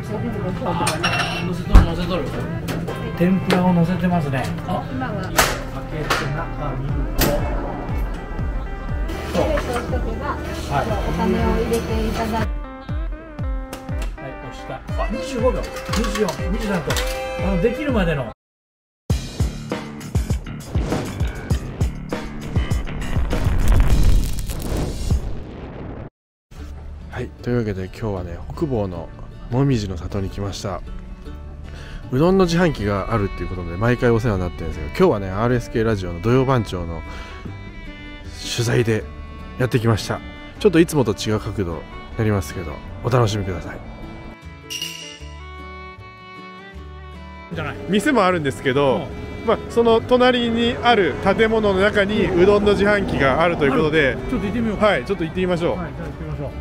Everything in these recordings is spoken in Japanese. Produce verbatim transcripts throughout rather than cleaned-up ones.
乗せとる乗せとる。天ぷらを乗せてますね。あ、 今は。 開けて中見ると。 冷凍しとけば、お金を入れていただいて。 はい、押した。あ、にじゅうごびょう、にじゅうよん、にじゅうさんと、あのできるまでの。 はい、というわけで今日はね、北房のもみじの里に来ました。うどんの自販機があるっていうことで毎回お世話になってるんですけど、今日はね アールエスケー ラジオの土曜番長の取材でやってきました。ちょっといつもと違う角度になりますけど、お楽しみください。 じゃない。 店もあるんですけど、まあ、その隣にある建物の中にうどんの自販機があるということで、 ちょっと行ってみようか。 はい、ちょっと行ってみましょう。 はい、じゃあ行ってみましょう。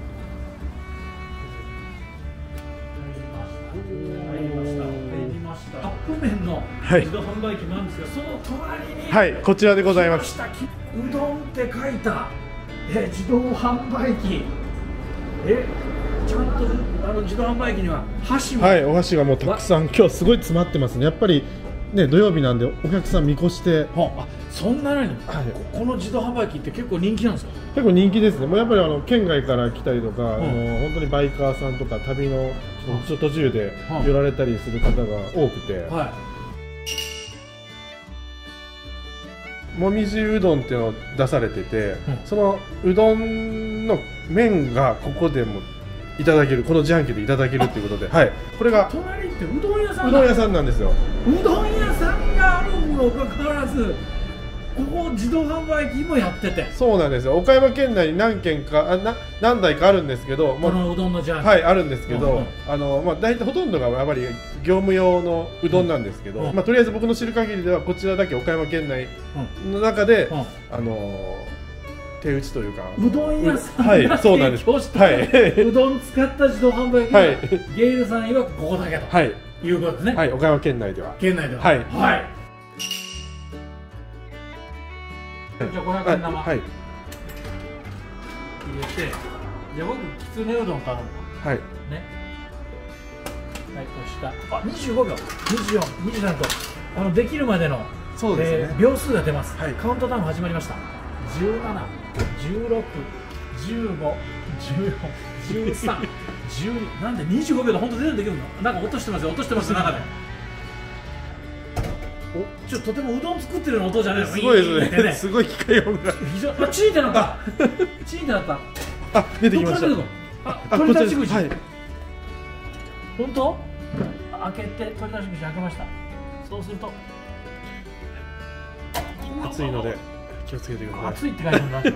カップ麺の自動販売機なんですが、その隣に、 はい、こちらでございます。 うどんって書いたえ自動販売機、えちゃんとあの自動販売機には箸も、 はい、お箸がもうたくさん今日すごい詰まってますね。やっぱりね、土曜日なんでお客さん見越して、 あ、そんなに、はい、この自動販売機って結構人気なんですか？ 結構人気ですね。もうやっぱりあの県外から来たりとか、うん、あの本当にバイカーさんとか旅の途中で寄られたりする方が多くて、はい、もみじうどんっていうのを出されてて、うん、そのうどんの麺がここでもいただける、この自販機でいただけるっていうことで、はい、これが隣ってうどん屋さん、 うどん屋さんなんですよ。 うどん屋さんがあるにもかかわらず、ここ自動販売機もやってて、 そうなんですよ。岡山県内に何軒かあな何台かあるんですけど、 このうどんの自販機、 はい、あるんですけど、 うんうん、 あのまあ大体ほとんどがやっぱり業務用のうどんなんですけど、うん、まあとりあえず僕の知る限りではこちらだけ岡山県内の中で、うんうん、あの手打ちというか、 うどん屋さんが提供した、はい、 うどん使った自動販売機が、はい、ゲイルさん曰くここだけと、はい、いうことですね。 はい、岡山県内では。 県内では。 はい。 はい。じゃあごひゃくえん玉、はい、入れて、じゃあ僕きつねうどん頼む。はい。ね。はい、押した。あ、にじゅうごびょう、にじゅうよん、にじゅうさんと、あのできるまでの、 そうですね、 えー、秒数が出ます。はい。カウントダウン始まりました。じゅうなな、じゅうろく、じゅうご、じゅうよん、じゅうさん、じゅうに、なんでにじゅうごびょうで本当全然できるの？なんか落としてますよ、落としてます中で。お、ちょっととてもうどん作ってるような音じゃないの？ すごいですね。すごい機械音が。 非常、あ、チーンってなった。チーンってなった。 あ、出てきました。 あ、取り出し口。はい。本当？開けて取り出し口開けました。そうすると熱いので気をつけてください。 熱いって書いてあるんだ。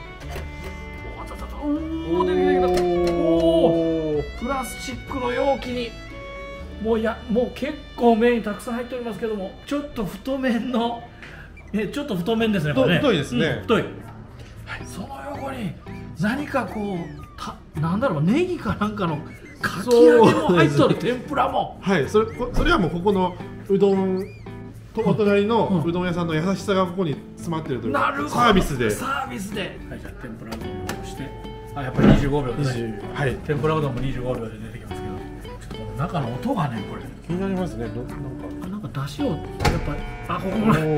おお、できたできた。おお、プラスチックの容器にもうやもう結構麺たくさん入っておりますけども、ちょっと太麺のえちょっと太麺ですね。これね、 太いですね。 うん、太い。はい、その横に何かこうたなんだろう、ネギかなんかのかき揚げも入っとる、天ぷらも。 はい、それそれはもうここのうどんとお隣のうどん屋さんの優しさがここに詰まってるというか、うん、サービスでサービスで、はい、じゃあ天ぷらうどんをして、あ、やっぱりにじゅうごびょうですね。はい、天ぷらうどんもにじゅうごびょうで出てきますけど、ちょっとこの中の音がね、これ気になりますね。どなんかなんか出汁をやっぱ、あ、ここもね、この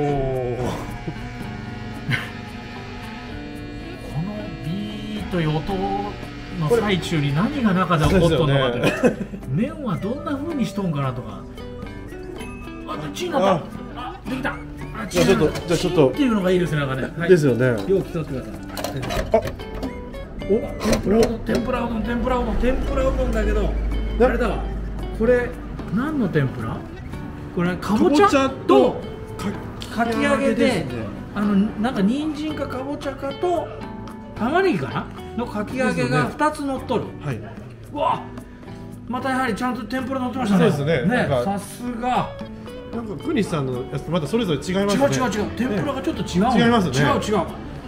ビーという音の最中に何が中で起こっとんのかって、ね、麺はどんな風にしとんかなとか。あ、チンになった。あ、できた。あ、 じゃあちょっと、じゃあちょっとっていうのがいいですね、なんかね。はい、 ですよね。 よう気取ってください。あ、お、天ぷらうどん、天ぷらうどん、天ぷらうどん、天ぷらうどんだけど、あれだわ。これ何の天ぷら？これかぼちゃとかき揚げで、あのなんか人参かかぼちゃかと玉ねぎかなのかき揚げがふたつ乗っとる。はい。うわ、またやはりちゃんと天ぷら乗ってましたね。 そうですね。 ね、さすが。 なんか国さんのやつとまたそれぞれ違いますね。 違う違う違う。天ぷらがちょっと違う。 違いますね。 違う違う。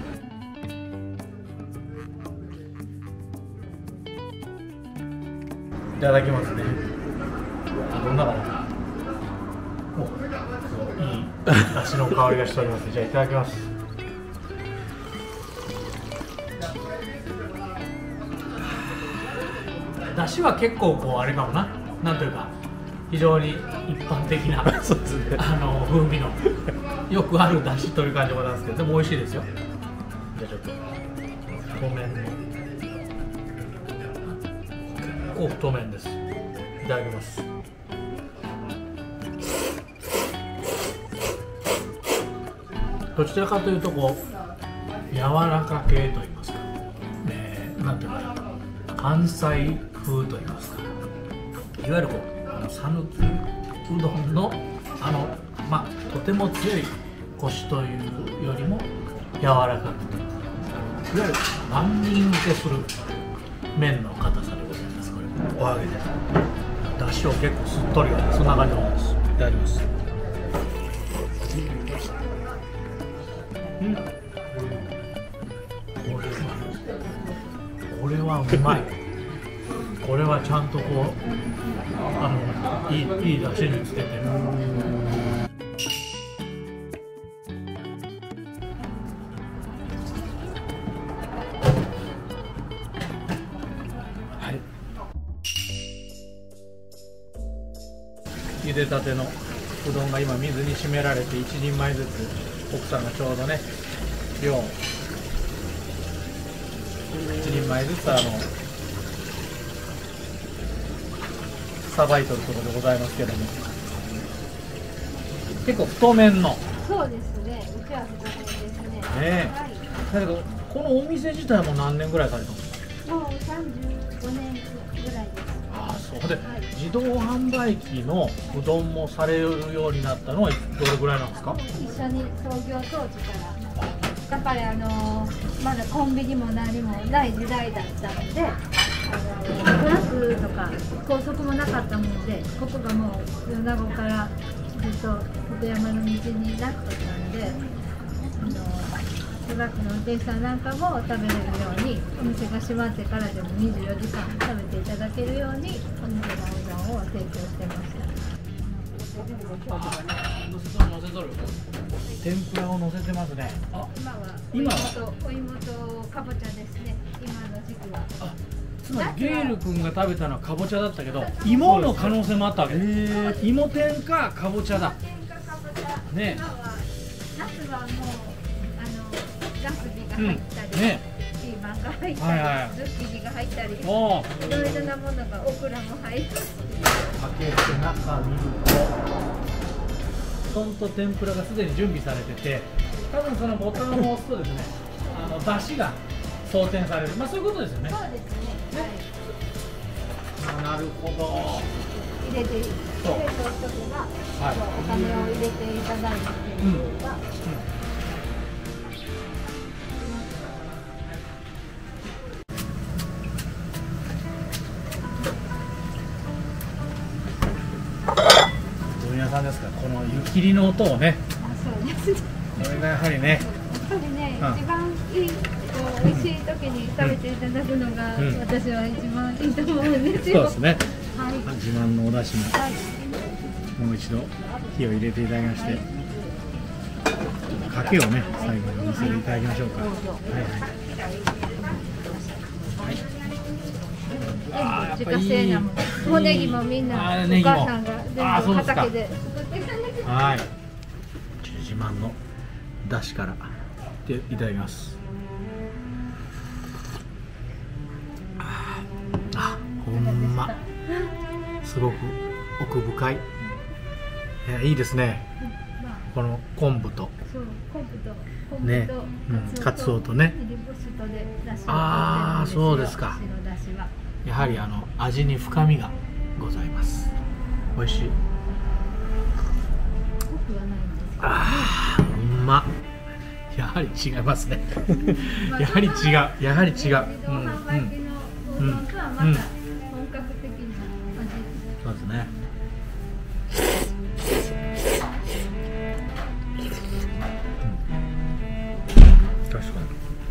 いただきますね。どんなかな。お、いい出汁の香りがしております。じゃあいただきます。 だしは結構こうあれかもな、なんというか非常に一般的なそうですね、 あの風味のよくあるだしという感じでございますけど、でも美味しいですよ。じゃあちょっと太麺の結構太麺です。いただきます。どちらかというとこう柔らか系といいますか、えー、なんていうか関西風といいますか、いわゆるこうあの讃岐うどんのあのまあとても強いコシというよりも柔らかくて、いわゆる万人受けする麺の硬さでございます。これお揚げでだしを結構すっとりがそんな感じのものです。いただきます。うん、これはこれはうまい。これはちゃんとこうあのいいいい出汁につけてる。はい。茹でたてのうどんが今水に締められていちにんまえずつ。奥さんがちょうどね量いちにんまえずつあのさばいとるところでございますけども、結構太麺の。 そうですね、うちは太麺ですね。 ねえ、はい、だけどこのお店自体も何年ぐらいされたの？ もうさんじゅうごねんぐらいです。ああ、そうで、はい、自動販売機のうどんもされるようになったのはどれぐらいなんですか？ 一緒に創業当時からやっぱりあのまだコンビニも何もない時代だったので、あのトラックとか高速もなかったもので、ここがもう米子からずっと立山の道になってたんで、あのトラックの運転手さんなんかも食べれるように、お店が閉まってからでもにじゅうよじかん食べていただけるようにお店のうどんを提供してました。 天ぷらを乗せてますね。あ、 今はお芋とお芋とかぼちゃですね。今の時期は。あ、 つまりゲール君が食べたのはかぼちゃだったけど、芋の可能性もあったわけです。芋天かかぼちゃだ。ね。 夏はもうあのラスビが入ったり、うん、ね、ピーマンが入ったり、はいはい、ズッキーニが入ったり、いろいろなものがオクラも入る。 開けて中見ると。うどんと天ぷらがすでに準備されてて、多分そのボタンを押すとですね、あの出汁が装填される、まあそういうことですよね。 そうですね。 はい、なるほど。 入れて、入れておけば、はい、お金を入れていただいて、うんうん、さんですから、この湯切りの音をね、 そうです。 これがやはりね、 やっぱりね、うん、一番いい、こう美味しい時に食べていただくのが、うん、私は一番いいと思うんですよ。 そうですね。はい、自慢のお出汁も、はい、もう一度火を入れていただきまして、かけをね、最後に見せていただきましょうか。はいはい。自家製なもの、小ネギもみんなお母さんが全部畑で作ってくれて、 はい、自慢の出汁からでいただきます。ああ、ほんますごく奥深い、いや、いいですね、この昆布と昆布と昆布とね、かつおとね、ああ、そうですか。やはりあの味に深みがございます。美味しい。ああ、うま。やはり違いますね。やはり違う。やはり違う。うんうんうんうん。そうですね。確かに。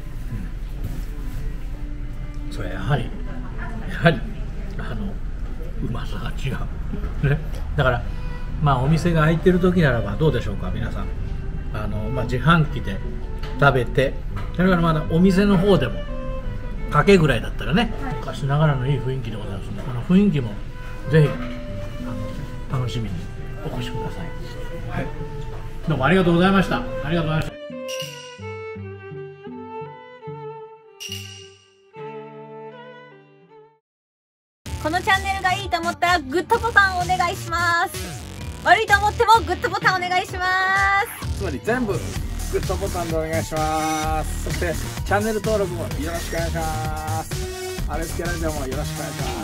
それやはり。やはりあのうまさが違う、ね、だからまあお店が開いてる時ならばどうでしょうか、皆さん、あの、まあ、自販機で食べて、それからまだお店の方でもかけぐらいだったらね、 はい、 昔ながらのいい雰囲気でございますので、この雰囲気もぜひあの楽しみにお越しください。はい、どうもありがとうございました。ありがとうございました。 このチャンネルがいいと思ったらグッドボタンお願いします。悪いと思ってもグッドボタンお願いします。 つまり全部グッドボタンでお願いします。そしてチャンネル登録もよろしくお願いします。アールエスケーラジオもよろしくお願いします。